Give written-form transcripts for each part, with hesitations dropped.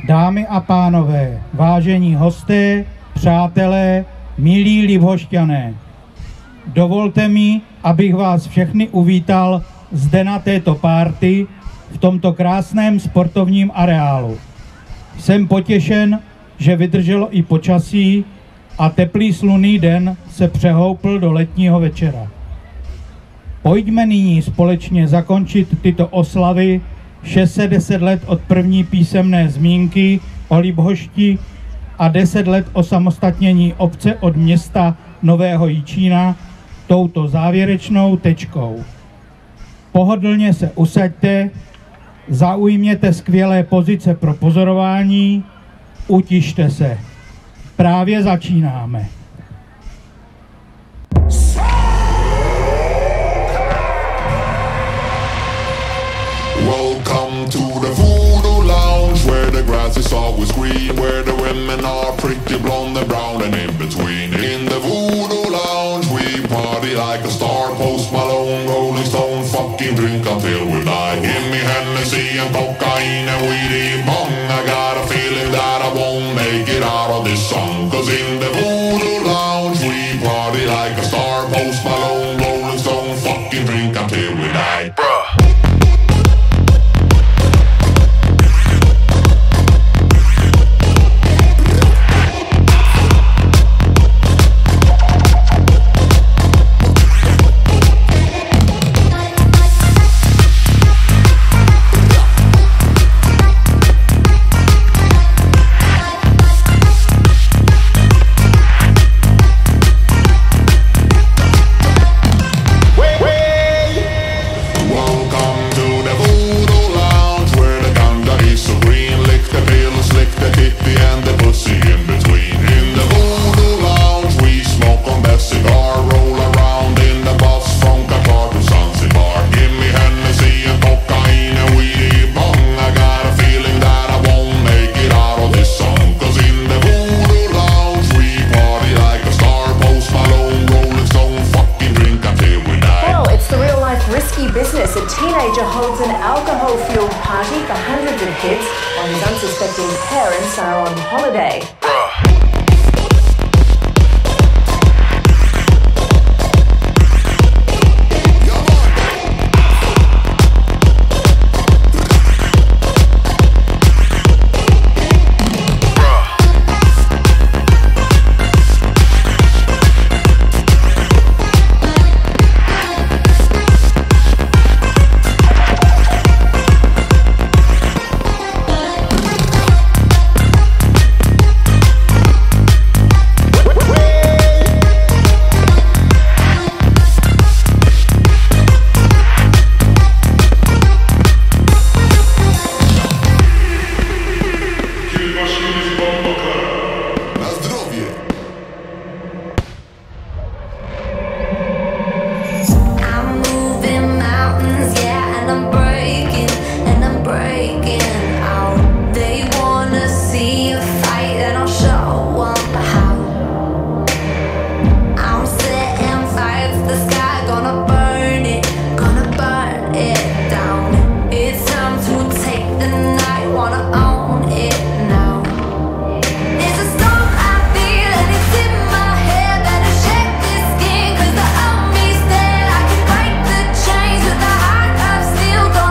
Dámy a pánové, vážení hosté, přátelé, milí Liphošťané, dovolte mi, abych vás všechny uvítal zde na této párty v tomto krásném sportovním areálu. Jsem potěšen, že vydrželo i počasí a teplý slunný den se přehoupl do letního večera. Pojďme nyní společně zakončit tyto oslavy 610 let od první písemné zmínky o Liphošti a 10 let osamostatnění obce od města Nového Jičína touto závěrečnou tečkou. Pohodlně se usaďte, zaujměte skvělé pozice pro pozorování, utište se. Právě začínáme. Welcome to the Voodoo Lounge, where the grass is always green, where the women are pretty blonde and brown and in between. In the Voodoo Lounge we party like a star, Post Malone, Rolling Stone, fucking drink until we die. Give me Hennessy and cocaine and weedy bong. I got a feeling that I won't make it out of this song, cause in the Voodoo Lounge we party like a star, Post Malone, Rolling Stone, fucking drink until we die. Bruh. Business, a teenager holds an alcohol-fueled party for hundreds of kids while his unsuspecting parents are on holiday. Still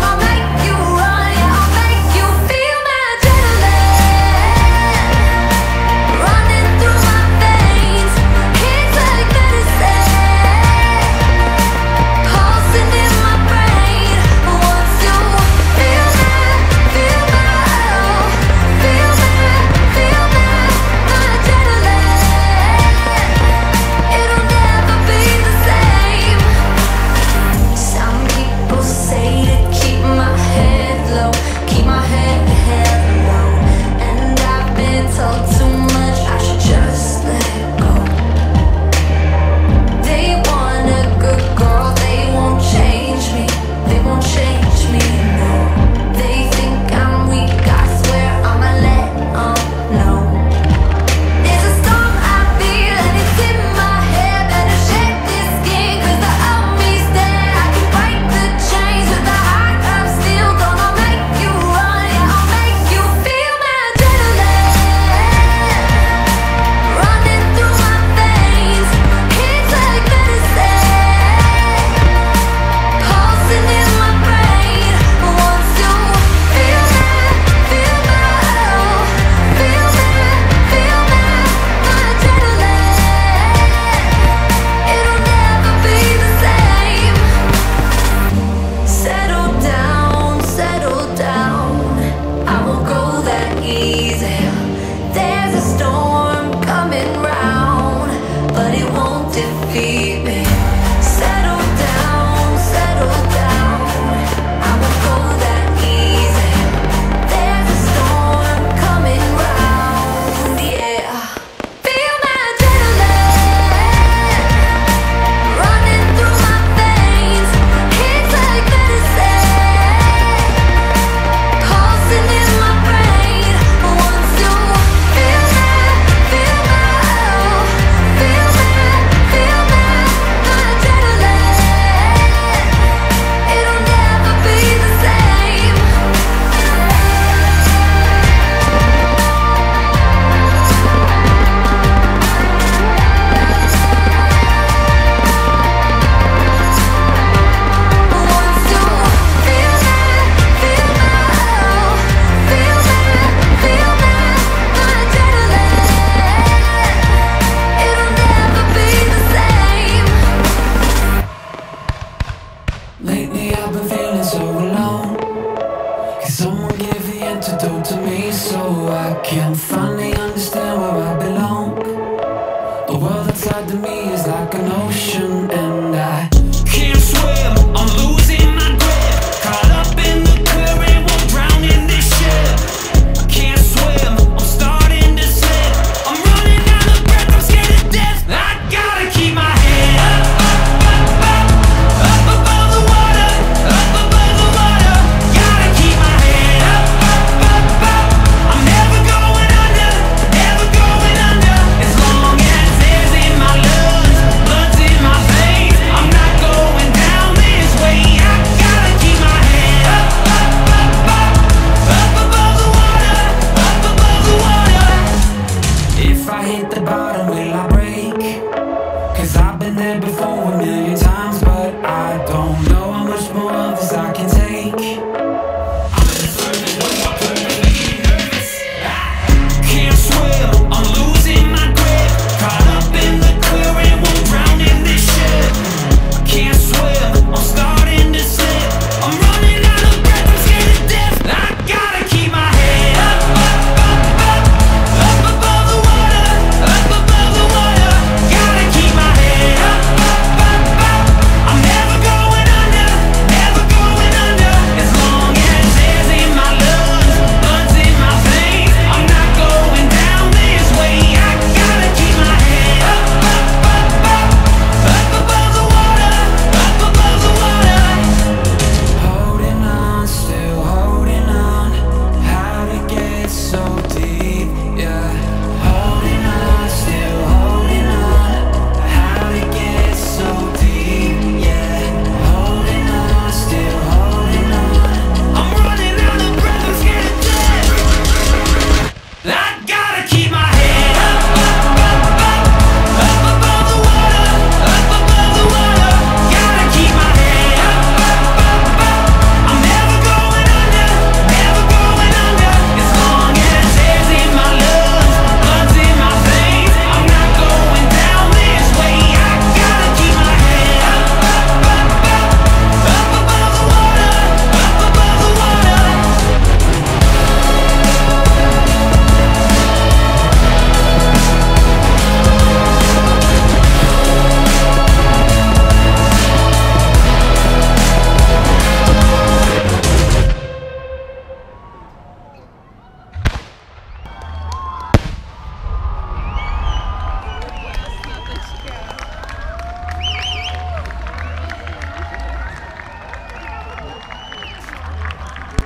I've been feeling so alone. Can someone give the antidote to me so I can finally understand where I belong? The world outside to me